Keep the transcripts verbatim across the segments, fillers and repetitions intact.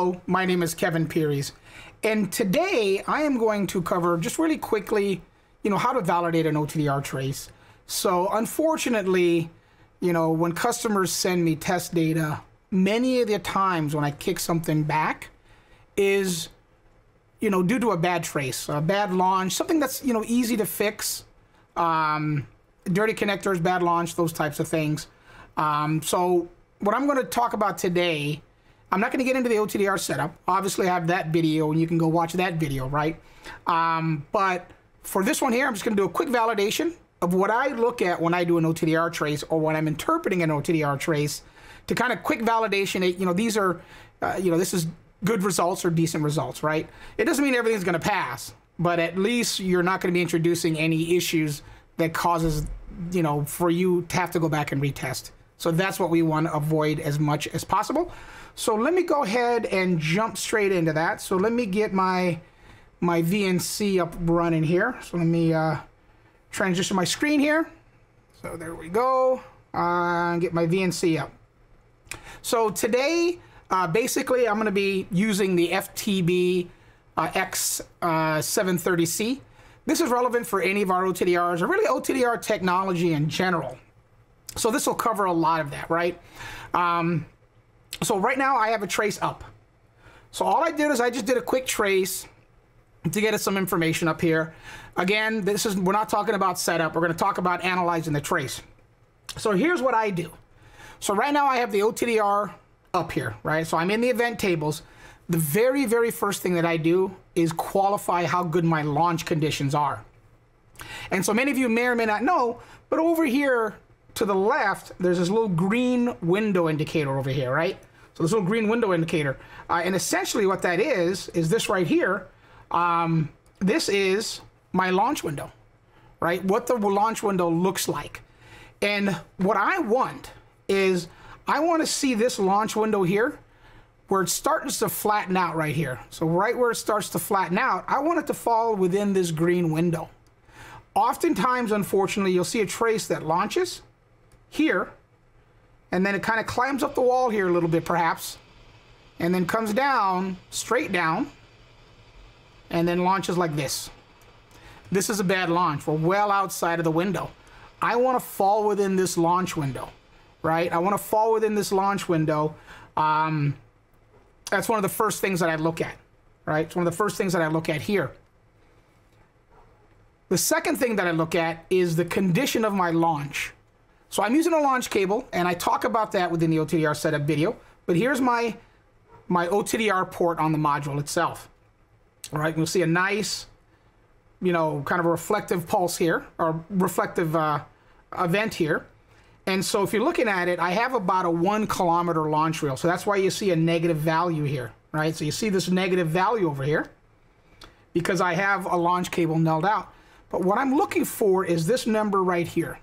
Hello, my name is Kevin Pearies, and today I am going to cover just really quickly, you know, how to validate an O T D R trace. So unfortunately, you know, when customers send me test data, many of the times when I kick something back is, you know, due to a bad trace, a bad launch, something that's, you know, easy to fix, um, dirty connectors, bad launch, those types of things. Um, so what I'm going to talk about today, I'm not going to get into the O T D R setup. Obviously, I have that video, and you can go watch that video, right? Um, but for this one here, I'm just going to do a quick validation of what I look at when I do an O T D R trace or when I'm interpreting an O T D R trace to kind of quick validation. You know, these are, uh, you know, this is good results or decent results, right? It doesn't mean everything's going to pass, but at least you're not going to be introducing any issues that causes, you know, for you to have to go back and retest. So that's what we want to avoid as much as possible. So let me go ahead and jump straight into that. So let me get my my V N C up running here. So let me uh, transition my screen here. So there we go. Uh, get my V N C up. So today, uh, basically, I'm going to be using the F T B uh, X seven thirty C. This is relevant for any of our O T D Rs, or really O T D R technology in general. So this will cover a lot of that, right? Um, so right now I have a trace up. So all I did is I just did a quick trace to get us some information up here. Again, this is, we're not talking about setup. We're going to talk about analyzing the trace. So here's what I do. So right now I have the O T D R up here, right? So I'm in the event tables. The very, very first thing that I do is qualify how good my launch conditions are. And so many of you may or may not know, but over here to the left, there's this little green window indicator over here, right? So this little green window indicator. Uh, and essentially what that is, is this right here. Um, this is my launch window, right? What the launch window looks like. And what I want is, I want to see this launch window here, where it starts to flatten out right here. So right where it starts to flatten out, I want it to fall within this green window. Oftentimes, unfortunately, you'll see a trace that launches here, and then it kind of climbs up the wall here a little bit perhaps, and then comes down, straight down, and then launches like this. This is a bad launch. We're well outside of the window. I want to fall within this launch window, right? I want to fall within this launch window. Um, that's one of the first things that I look at, right? It's one of the first things that I look at here. The second thing that I look at is the condition of my launch. So I'm using a launch cable, and I talk about that within the O T D R setup video, but here's my, my O T D R port on the module itself. All right, you'll see a nice, you know, kind of a reflective pulse here, or reflective uh, event here. And so if you're looking at it, I have about a one kilometer launch reel. So that's why you see a negative value here, right? So you see this negative value over here because I have a launch cable nulled out. But what I'm looking for is this number right here,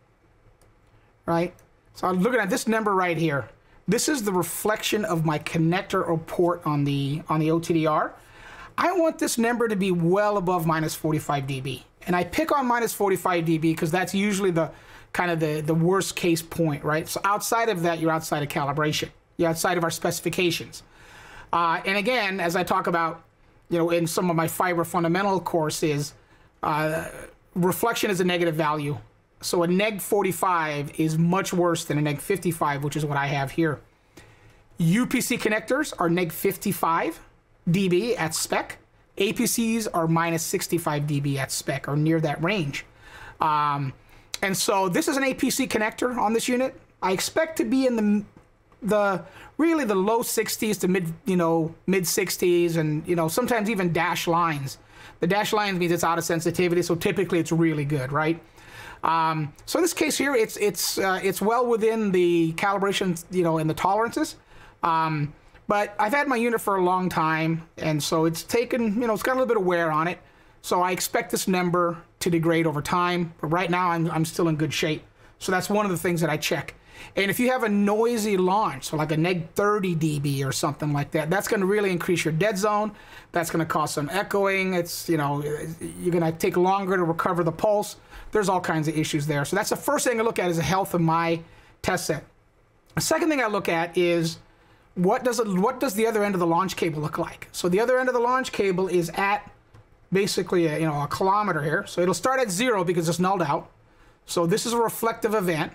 right? So I'm looking at this number right here. This is the reflection of my connector or port on the, on the O T D R. I want this number to be well above minus forty-five D B. And I pick on minus forty-five D B because that's usually the kind of the, the worst case point, right? So outside of that, you're outside of calibration. You're outside of our specifications. Uh, and again, as I talk about, you know, in some of my fiber fundamental courses, uh, reflection is a negative value. So a neg forty-five is much worse than a neg fifty-five, which is what I have here. U P C connectors are neg fifty-five D B at spec. A P Cs are minus sixty-five D B at spec, or near that range. Um, and so this is an A P C connector on this unit. I expect to be in the the really the low sixties to mid, you know, mid sixties, and you know, sometimes even dash lines. The dash lines means it's out of sensitivity, so typically it's really good, right? Um, so in this case here, it's it's uh, it's well within the calibration, you know, and the tolerances. Um, but I've had my unit for a long time, and so it's taken, you know, it's got a little bit of wear on it. So I expect this number to degrade over time. But right now, I'm I'm still in good shape. So that's one of the things that I check. And if you have a noisy launch, so like a neg thirty D B or something like that, that's going to really increase your dead zone. That's going to cause some echoing. It's, you know, you're going to take longer to recover the pulse. There's all kinds of issues there. So that's the first thing I look at, is the health of my test set. The second thing I look at is what does it, what does the other end of the launch cable look like? So the other end of the launch cable is at basically a, you know, a kilometer here. So it'll start at zero because it's nulled out. So this is a reflective event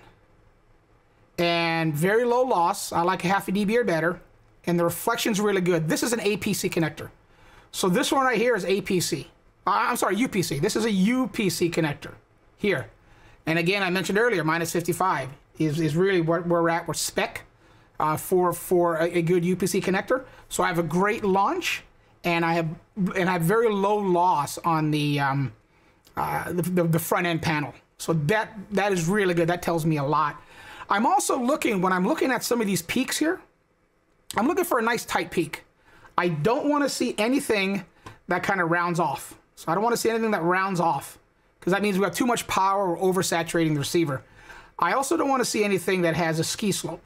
and very low loss. I like a half a dB or better. And the reflection's really good. This is an A P C connector. So this one right here is A P C. Uh, I'm sorry, U P C. This is a U P C connector here. And again, I mentioned earlier, minus fifty-five is, is really where we're at with spec uh, for, for a, a good U P C connector. So I have a great launch, and I have and I have very low loss on the, um, uh, the, the, the front end panel. So that that is really good. That tells me a lot. I'm also looking, when I'm looking at some of these peaks here, I'm looking for a nice tight peak. I don't want to see anything that kind of rounds off. So I don't want to see anything that rounds off, because that means we have too much power or oversaturating the receiver. I also don't want to see anything that has a ski slope.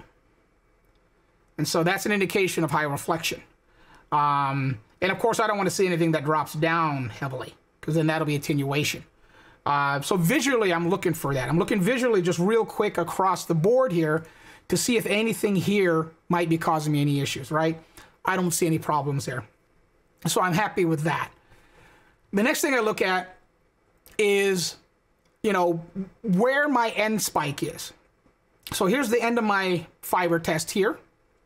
And so that's an indication of high reflection. Um, and of course, I don't want to see anything that drops down heavily, because then that'll be attenuation. Uh, so visually, I'm looking for that. I'm looking visually just real quick across the board here to see if anything here might be causing me any issues, right? I don't see any problems there. So I'm happy with that. The next thing I look at is, you know, where my end spike is. So here's the end of my fiber test here.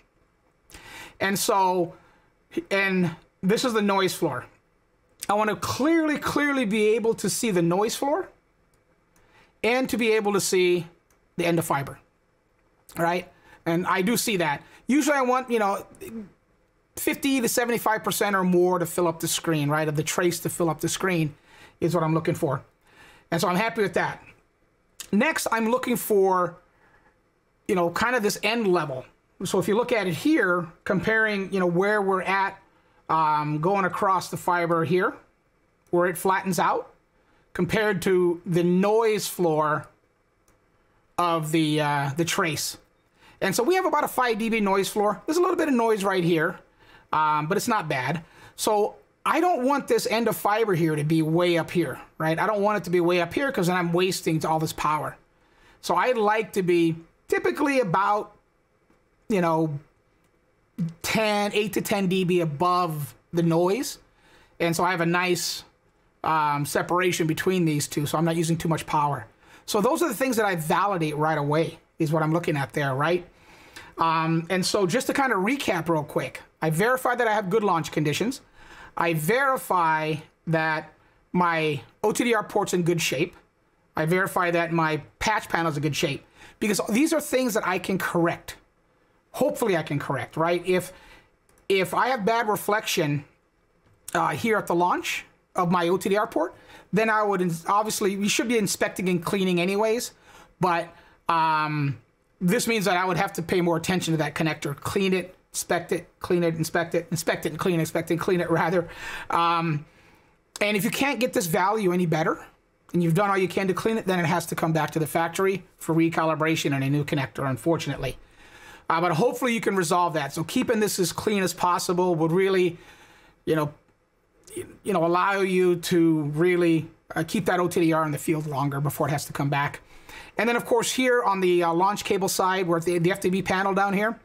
And so, and this is the noise floor. I want to clearly, clearly be able to see the noise floor and to be able to see the end of fiber, right? And I do see that. Usually I want, you know, fifty to seventy-five percent or more to fill up the screen, right? Of the trace to fill up the screen is what I'm looking for. And so I'm happy with that. Next, I'm looking for, you know, kind of this end level. So if you look at it here, comparing, you know, where we're at um, going across the fiber here, where it flattens out, compared to the noise floor of the, uh, the trace. And so we have about a five dB noise floor. There's a little bit of noise right here, um, but it's not bad. So I don't want this end of fiber here to be way up here, right? I don't want it to be way up here, because then I'm wasting all this power. So I'd like to be typically about, you know, ten, eight to ten dB above the noise. And so I have a nice um, separation between these two, so I'm not using too much power. So those are the things that I validate right away, is what I'm looking at there, right? Um, and so just to kind of recap real quick, I verify that I have good launch conditions. I verify that my O T D R port's in good shape. I verify that my patch panel's in good shape, because these are things that I can correct. Hopefully I can correct, right? If, if I have bad reflection uh, here at the launch of my O T D R port, then I would, obviously, we should be inspecting and cleaning anyways, but um, this means that I would have to pay more attention to that connector, clean it, inspect it, clean it, inspect it, inspect it, and clean it, inspect it, and clean it, rather. Um, and if you can't get this value any better, and you've done all you can to clean it, then it has to come back to the factory for recalibration and a new connector, unfortunately. Uh, but hopefully you can resolve that. So keeping this as clean as possible would really, you know, you know, allow you to really uh, keep that O T D R in the field longer before it has to come back. And then, of course, here on the uh, launch cable side, where the, the F T B panel down here,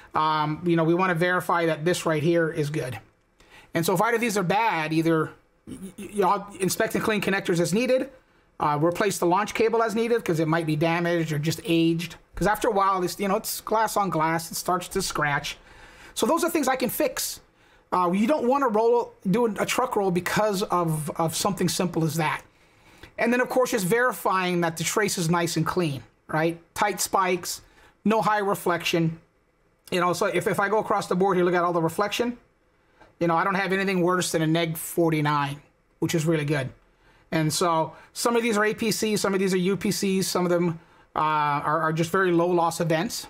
um, you know, we want to verify that this right here is good. And so if either of these are bad, either you know, inspect and clean connectors as needed, uh, replace the launch cable as needed because it might be damaged or just aged. Because after a while, it's, you know, it's glass on glass, it starts to scratch. So those are things I can fix. Uh, you don't want to roll, do a truck roll because of, of something simple as that. And then, of course, just verifying that the trace is nice and clean, right? Tight spikes, no high reflection. You know, so if, if I go across the board here, look at all the reflection, you know, I don't have anything worse than a neg forty-nine, which is really good. And so some of these are A P Cs, some of these are U P Cs, some of them uh, are, are just very low loss events.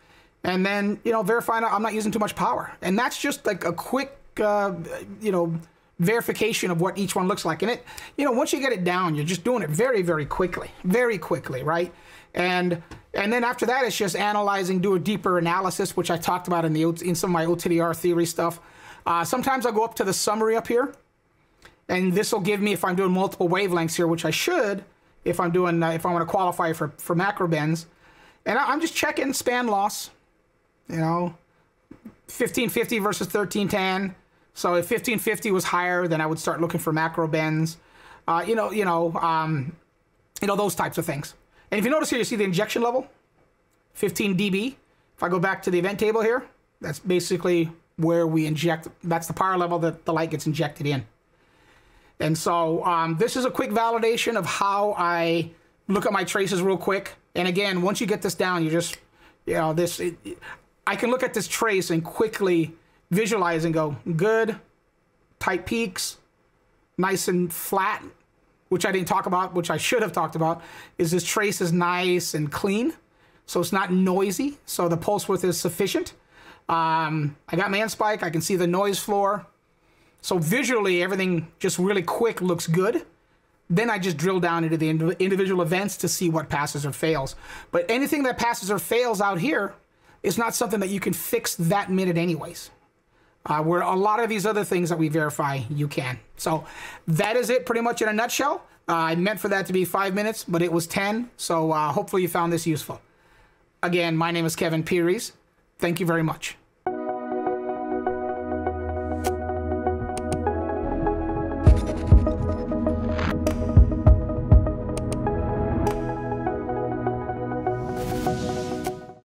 And then, you know, verifying I'm not using too much power. And that's just like a quick, uh, you know, verification of what each one looks like. And it, you know, once you get it down, you're just doing it very, very quickly, very quickly, right? And and then after that, it's just analyzing, do a deeper analysis, which I talked about in the in some of my O T D R theory stuff. Uh, sometimes I'll go up to the summary up here, and this will give me, if I'm doing multiple wavelengths here, which I should, if I'm doing, uh, if I want to qualify for for macro bends, and I, I'm just checking span loss, you know, fifteen fifty versus thirteen ten. So if fifteen fifty was higher, then I would start looking for macro bends. Uh, you know, you know, um, you know, those types of things. And if you notice here, you see the injection level, fifteen D B. If I go back to the event table here, that's basically where we inject. That's the power level that the light gets injected in. And so um, this is a quick validation of how I look at my traces real quick. And again, once you get this down, you just, you know, this, it, I can look at this trace and quickly visualize and go, good, tight peaks, nice and flat, which I didn't talk about, which I should have talked about, is this trace is nice and clean. So it's not noisy. So the pulse width is sufficient. Um, I got my end spike. I can see the noise floor. So visually, everything just really quick looks good. Then I just drill down into the individual events to see what passes or fails. But anything that passes or fails out here is not something that you can fix that minute anyways. Uh, where a lot of these other things that we verify, you can. So that is it pretty much in a nutshell. Uh, I meant for that to be five minutes, but it was ten. So uh, hopefully you found this useful. Again, my name is Kevin Pearies. Thank you very much.